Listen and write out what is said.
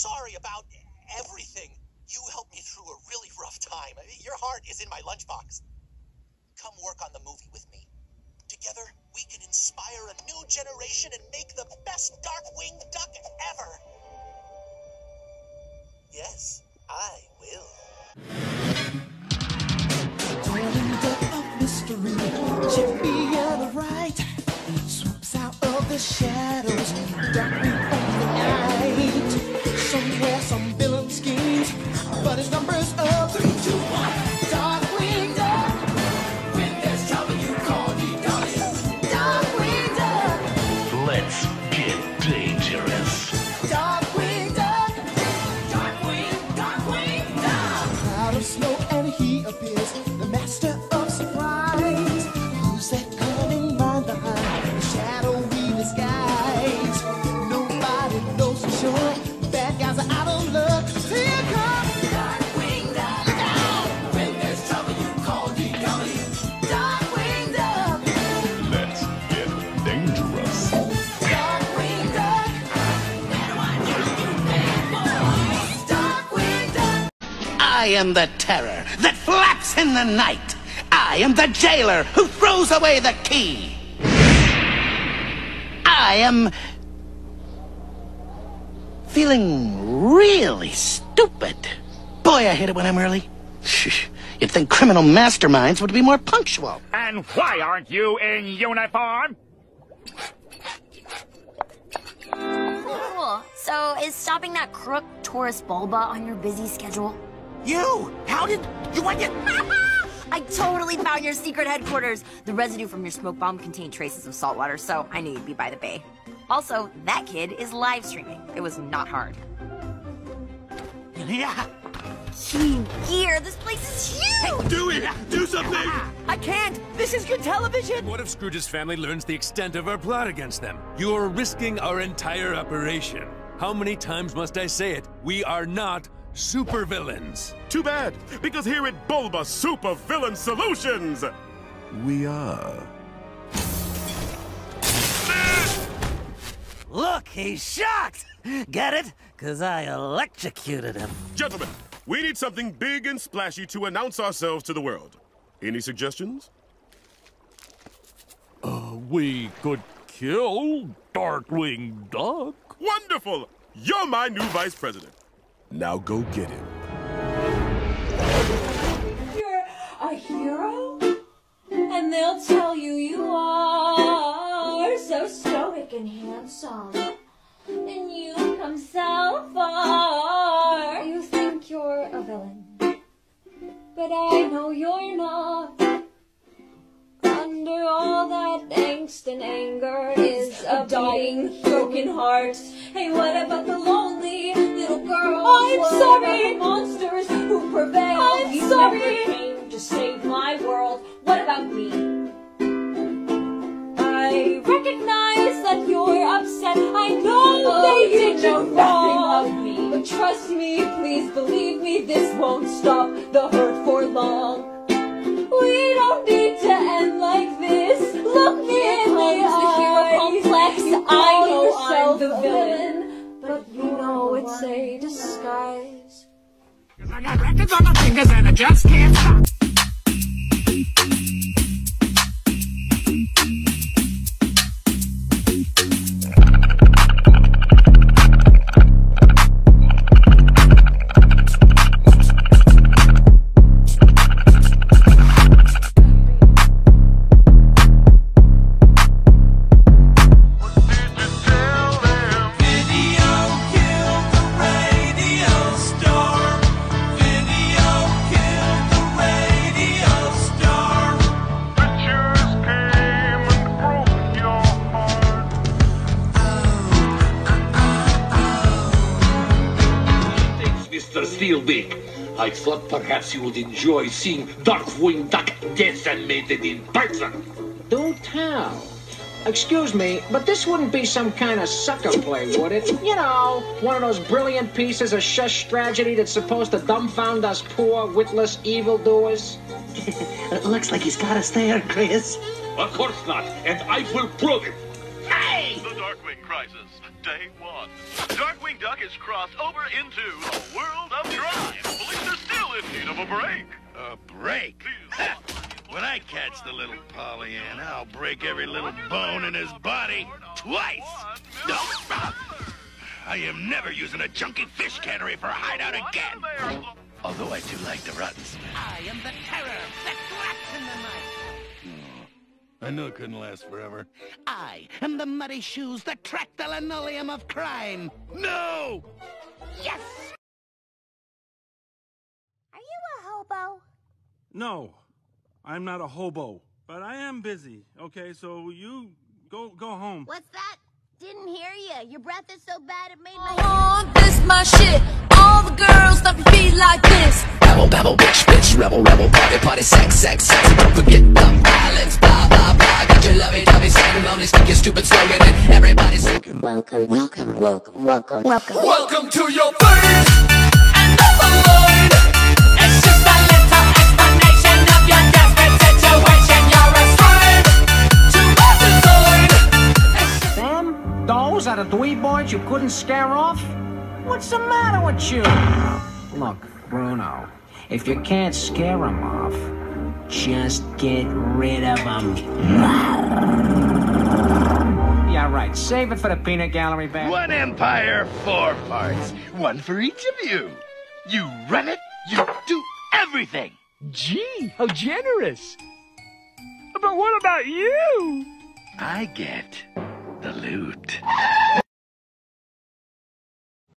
sorry about everything. You helped me through a really rough time. Your heart is in my lunchbox. Come work on the movie with me. Together, we can inspire a new generation and make the best Darkwing Duck ever. Yes, I will. Darling duck of mystery, champion of right, swoops out of the shadows, Darkwing of the night. Somewhere some villain schemes, but his number's up 3, 2, 1. Darkwing Duck. When there's trouble, you call DW. Darkwing Duck. Let's get dangerous. Darkwing Duck. Darkwing Duck. Cloud of smoke and he appears, the master of surprise. Who's that cunning mind behind the shadowy disguise? Nobody knows for sure. Bad guys are out of luck. Here comes Darkwing Duck. Look out! When there's trouble, you call DW. Darkwing Duck. Let's get dangerous. Darkwing Duck. Better watch out, you bad boys. Darkwing Duck. I am the terror that flaps in the night. I am the jailer who throws away the key. I am feeling really stupid. Boy, I hate it when I'm early. You'd think criminal masterminds would be more punctual. And why aren't you in uniform? Cool. So, is stopping that crook Taurus Bulba on your busy schedule? You? How did you want it? I totally found your secret headquarters. The residue from your smoke bomb contained traces of salt water, so I knew you'd be by the bay. Also, that kid is live streaming. It was not hard. Yeah. Team Gear, this place is huge! Do it! Do something! I can't! This is good television! What if Scrooge's family learns the extent of our plot against them? You're risking our entire operation. How many times must I say it? We are not supervillains. Too bad, because here at Bulba Super Villain Solutions, we are. Look, he's shocked. Get it? 'Cause I electrocuted him. Gentlemen, we need something big and splashy to announce ourselves to the world. Any suggestions? We could kill Darkwing Duck. Wonderful! You're my new vice president. Now go get him. You're a hero? And they'll tell you you are so stoic and handsome. And you come so far. You think you're a villain, but I know you're not. Under all that angst and anger is a dying, broken heart. Hey, what about the lonely little girls? I'm sorry! Monsters who prevail. I'm sorry! Never came to save my world. What about me? I recognize that you're upset. I know they did you wrong. But trust me, please believe me, this won't stop the hurt for long. We don't need to end like this. Look me in the hero complex. I know I'm the villain, but you know it's a disguise. I got records on my fingers and I just can't stop. Steelbeak, I thought perhaps you would enjoy seeing Darkwing Duck decimated in person. Do tell. Excuse me, but this wouldn't be some kind of sucker play, would it? You know, one of those brilliant pieces of shush tragedy that's supposed to dumbfound us poor, witless evildoers? It looks like he's got us there, Chris. Of course not, and I will prove it. Hey! Darkwing Crisis, Day 1. Darkwing Duck is crossed over into the world of crime. Police are still in need of a break. A break? When I catch the little Pollyanna, I'll break every little bone in his body twice. No. I am never using a junky fish cannery for a hideout again. Although I do like the runs. I am the terror that rats in the night. I knew it couldn't last forever. I am the muddy shoes that track the linoleum of crime. No! Yes! Are you a hobo? No, I'm not a hobo, but I am busy. Okay, so you go home. What's that? Didn't hear you. Your breath is so bad it made my... Oh, this my shit. All the girls stop to be like this. Babble, babble, bitch, bitch, rebel, rebel, party, party, sex, sex, sex. Don't forget the violence, blah, blah, blah. Got your lovey-dovey ceremony, speak your stupid slogan, and everybody's welcome, welcome, welcome, welcome, welcome. Welcome to your first another line. It's just a little explanation of your desperate situation. You're a slave to my design. Them? Those are the dweeboys you couldn't scare off? What's the matter with you? Look, Bruno, if you can't scare them off, just get rid of them. Yeah, right. Save it for the peanut gallery bag. One empire, 4 parts. One for each of you. You run it, you do everything. Gee, how generous. But what about you? I get the loot.